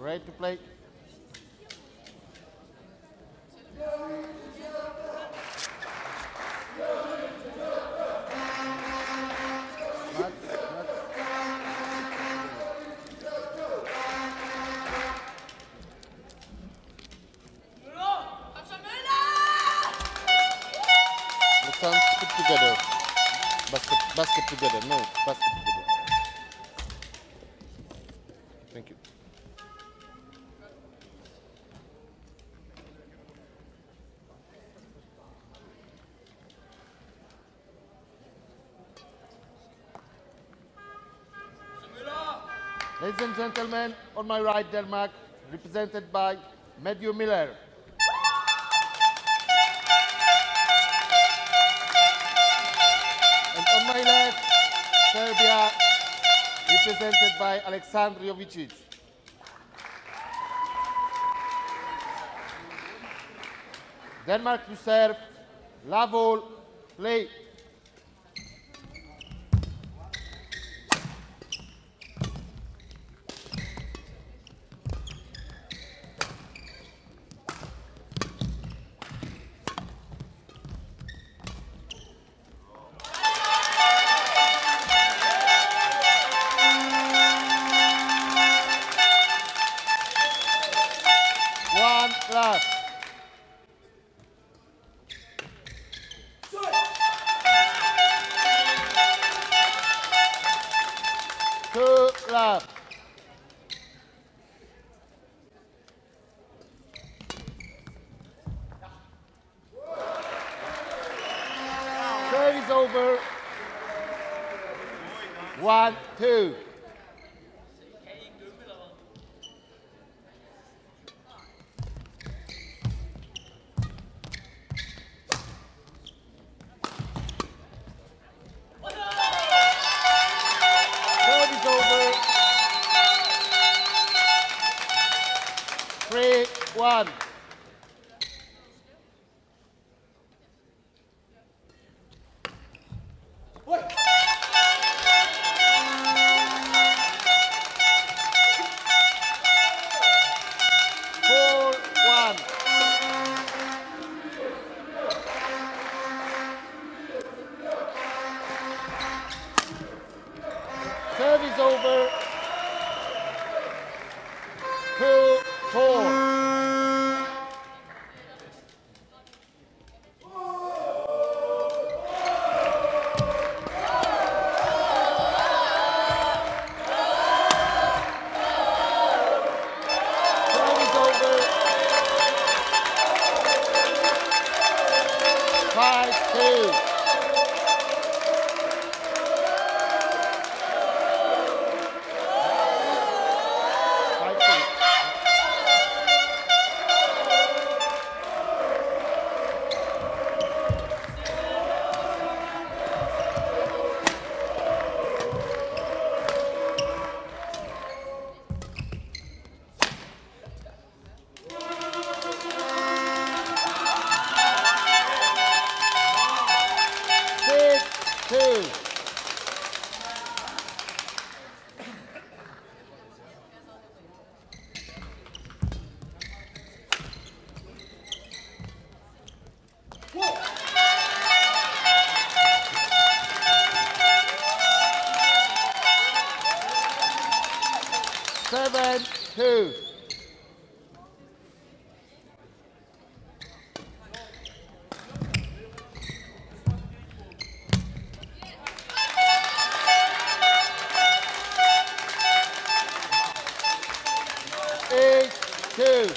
Ready to play? Let's put together. Basket together. No, basket together. Thank you. Ladies and gentlemen, on my right, Denmark, represented by Matthew Miller. And on my left, Serbia, represented by Aleksandar Jovicic. Denmark to serve, Lavol, play. One love. Two love. Serve is over. 1-2. Serve is over. 3-1. Serve is over. 2-4. Serve is over. 5-2. Two. Seven, two. Eight, two.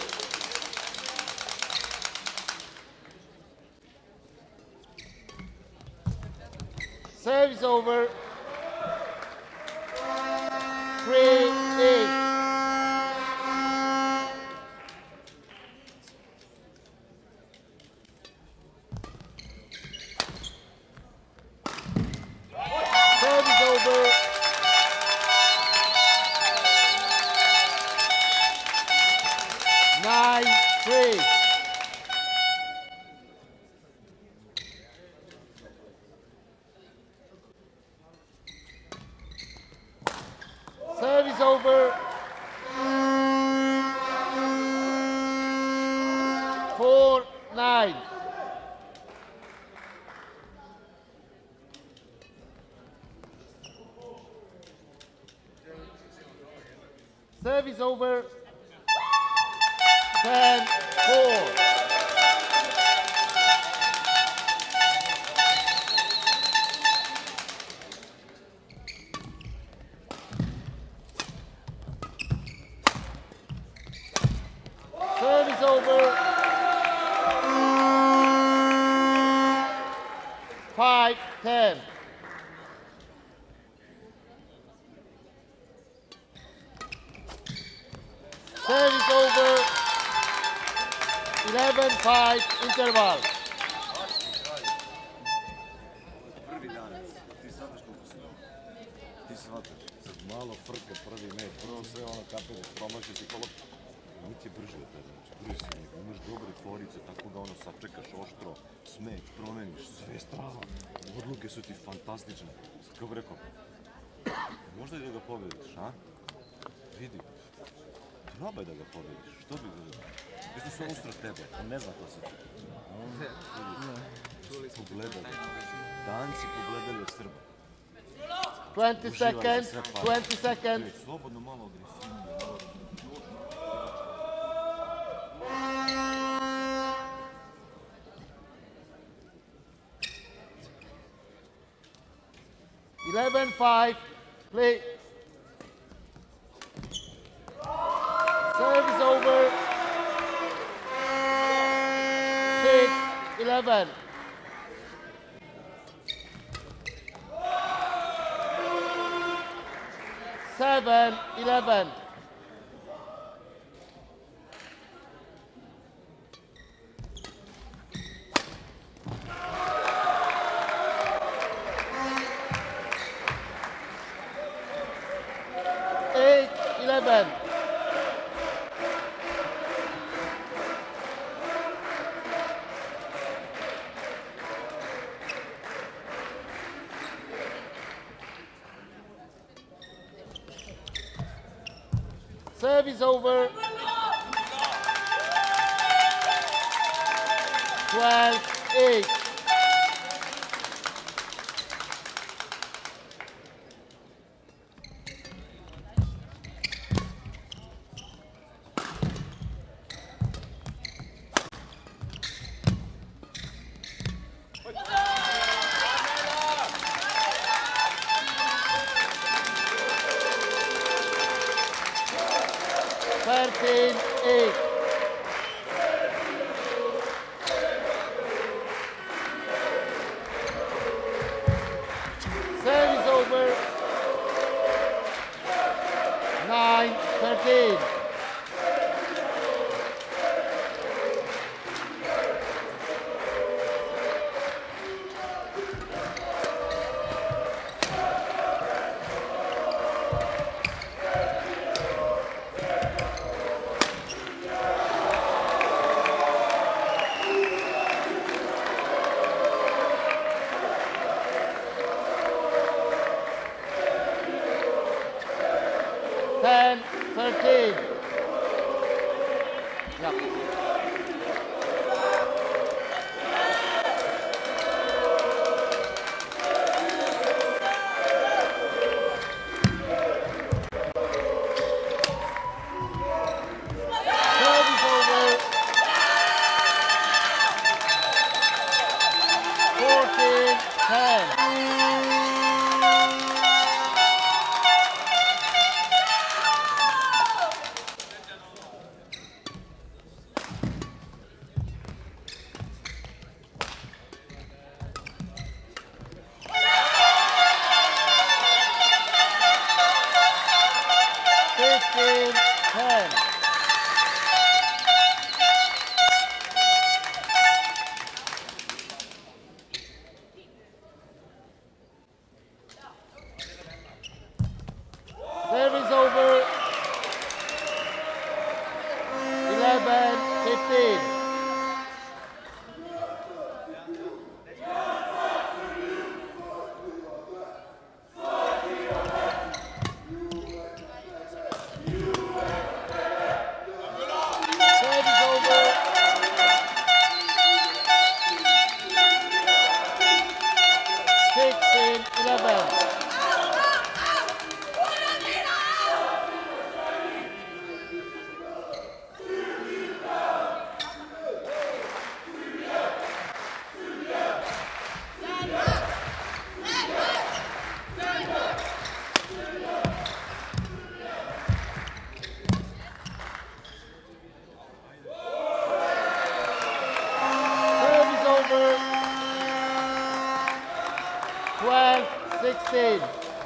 Serve is over. 3-8. Serve is over. 9-3. Serve is over. Service over. 10-4. Service over. 5-10. Service over. 11-5 interval. Prvi dan, ti shvataš koliko si dobro. Ti shvataš, sad malo frka prvi meč, prvo sve ono kapeli, promaši si kolo. Niti je brže od tebe, znači brže si nego, imaš dobre tvorice, tako da ono sačekaš oštro, smeć, promeniš, sve strava. Odluke su ti fantastične. Sad kako bi rekao, možda i da ga pobediš, a? Vidi, probaj da ga pobediš, što bi ga... Mislim su usred tebe, on ne zna ko si ti. Pogledali, danci pogledali od Srba. 20 seconds, 20 seconds. Slobodno malo agresivnije. 11-5, play. Service over. 6-11. Seven, 11. Eight, 11. Service over. 12-8. Thirteen, 8. Service over. 9-13. Ten, 13. Yep. Service over. 14-10. Service over. 11-15. Service over. 16-11. 12, 16.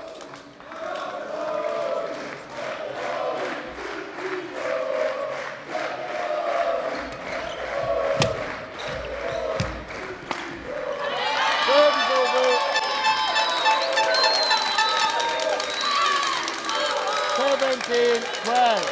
Serve is over. 17, 12.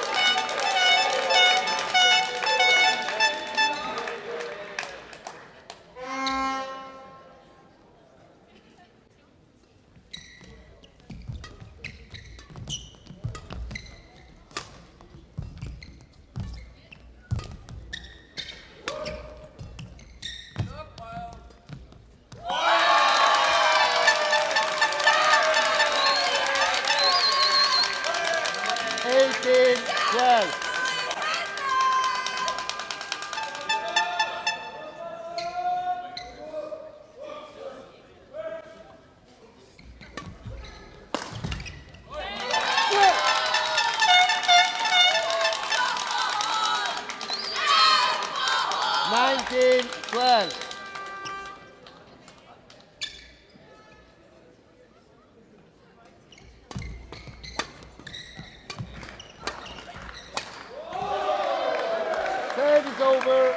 Serve is over.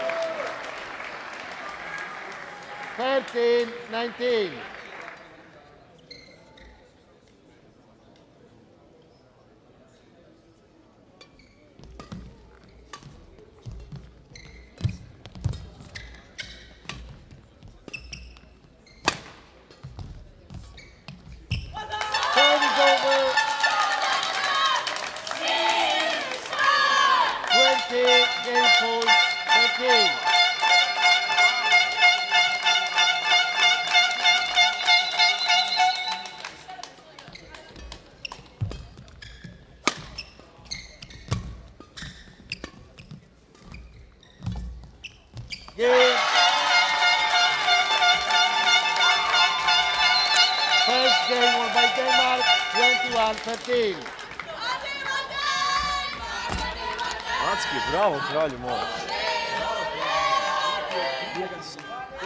13, 19. Serve is over. 20, game point, 13. Game. First game won by Denmark, 21-13. Acki, bravo, kralju moj. virker så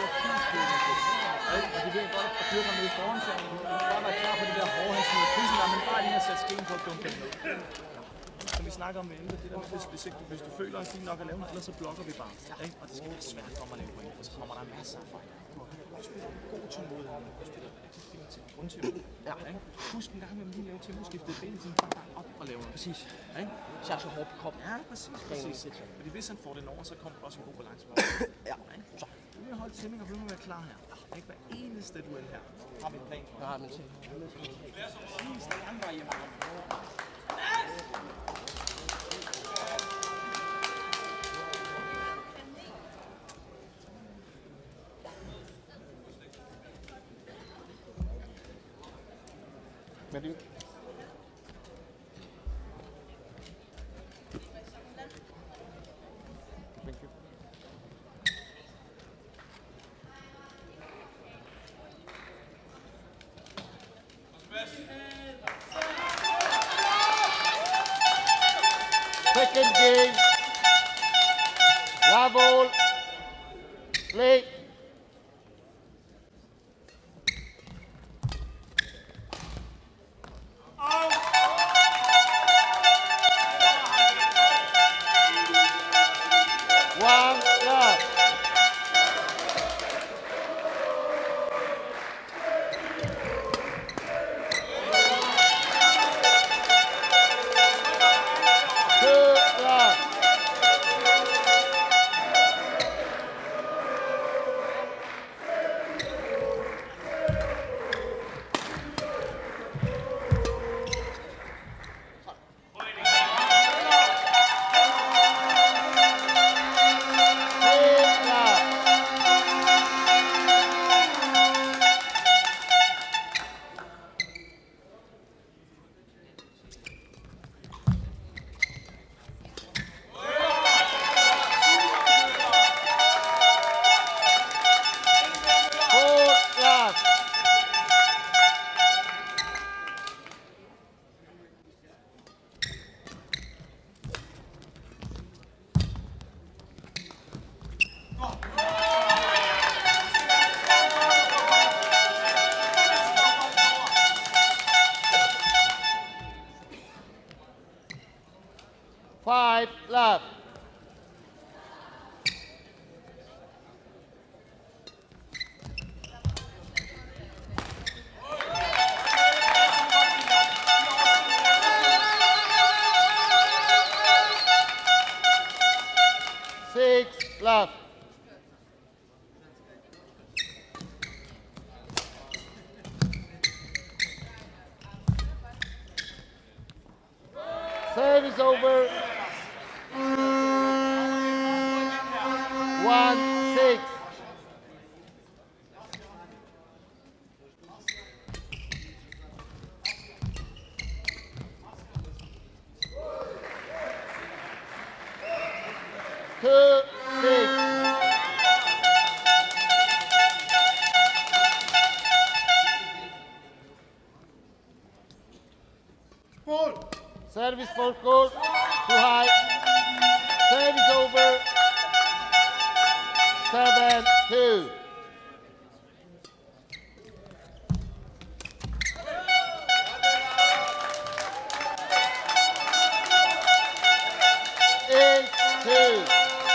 og de ved godt at dyrke ham nede foran sig. Bare være klar på det der hårdhændsmede krydsen der, men bare lige at sætte skeen på at dumpe den ned. Som vi snakker om inden, det der med, hvis du føler dig fint nok at lave den, ellers så blokker vi bare. Ikke? Og det skal være svært for mig at lave point, og så kommer der masser af fejl. Du spiller god tålmodighed, du spiller rigtig fint til grundtempo. Ja. Husk en gang med at lige lave temposkiftet, benet sin bare op og lave noget. Præcis. Ikke? Så er så hårdt på kroppen. Ja, præcis. Fordi hvis han får den over, så kommer der også en god balance på. Ja. Så nu vil jeg holde tænding og blive med at være klar her. Ikke hver eneste duel her. Har vi en plan for? Jeg har den til. Præcis, der er andre hjemme. Ready? Thank you. Second game. Level. Play. 5 love. Six love. Service over. 1-6. Two, 6. Service for court, too high. Service over. 7-2. Eight, 2.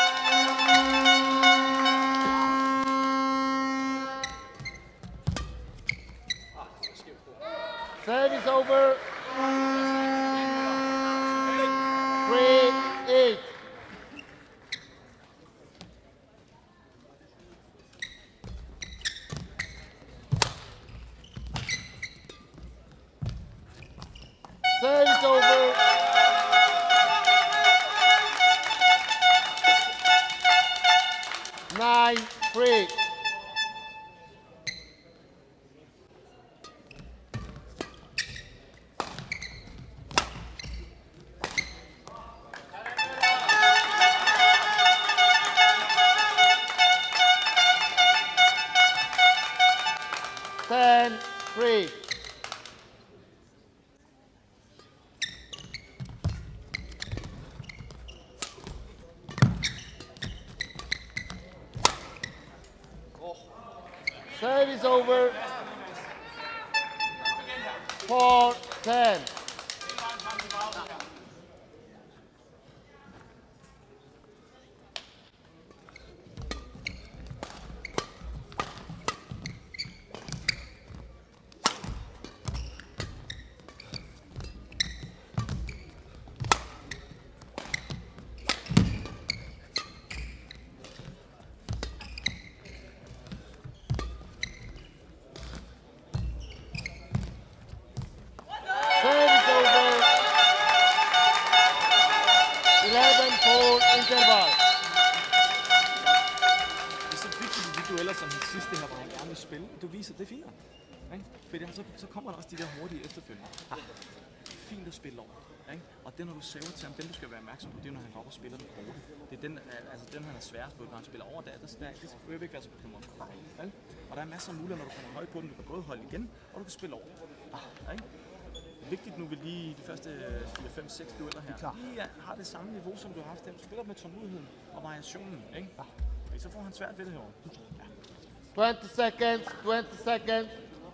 Service over. 3-8. Service over. 9-3. Ten, 3. Service over. 4-10. Service over. 11-4 interval. Det er så vigtigt i de dueller som den sidste her, hvor han gerne vil spille. Du viser, det er fint. Ikke? Fordi så kommer der også de der hurtige efterfølgende. Fint at spille over. Ikke? Og det, når du saver til ham, den du skal være opmærksom på, det er, når han går op og spiller den hurtigt. Det er den, altså den han er sværest på, når han spiller over, det skal ikke være så bekymret. Og der er masser af muligheder, når du kommer højt på den. Du kan både holde igen, og du kan spille over. Ikke? Vigtigt nu ved lige de første 4-5-6 dueller her. Lige har det samme niveau, som du har haft. Du spiller med tålmodigheden og variationen. Ikke? Så får han svært ved det herovre. 20 seconds, 20 seconds.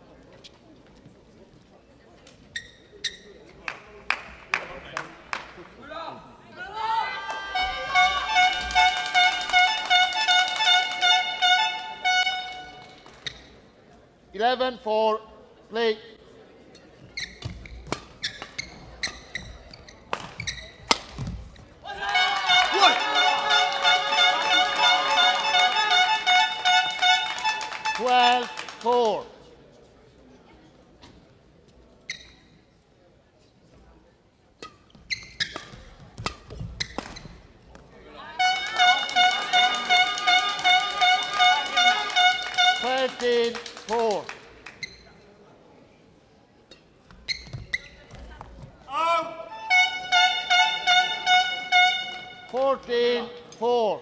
Eleven, 4, play. Twelve, 4. Thirteen, 4. 14, 4.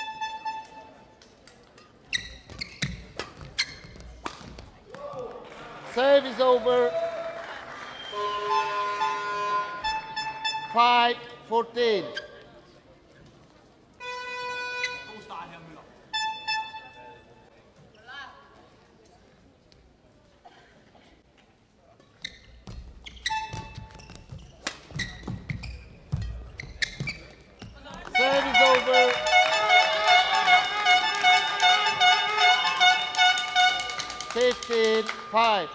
Service over. 5, 14. God start her, Møller. 5.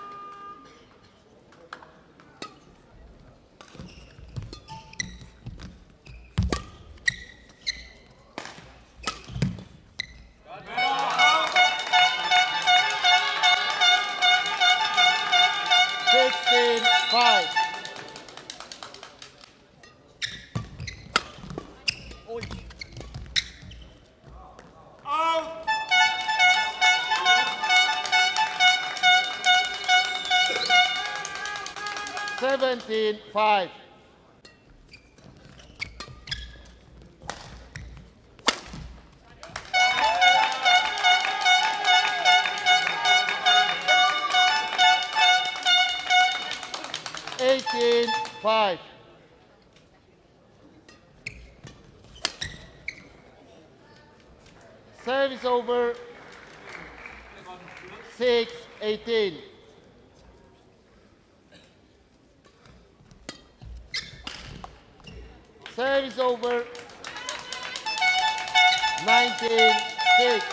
Five. Oj. 17-5. Five. Service over. 6-18. Service over. 19-6.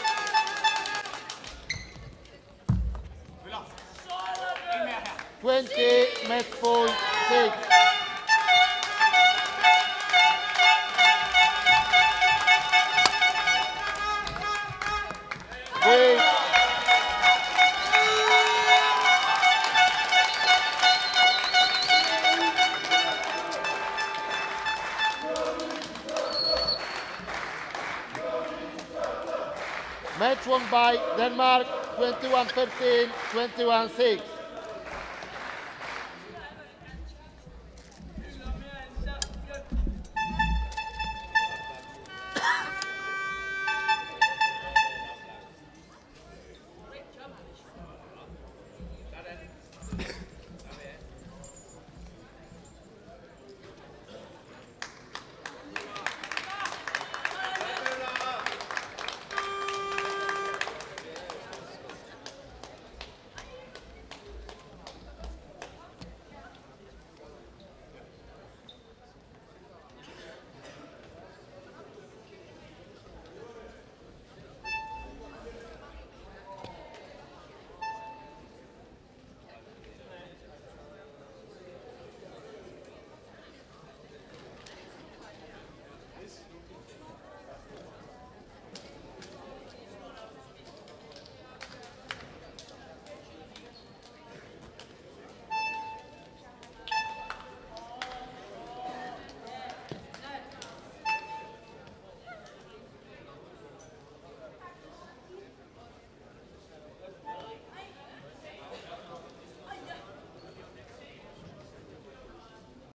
Match point 6. Break. Match won by Denmark 21-13, 21-6.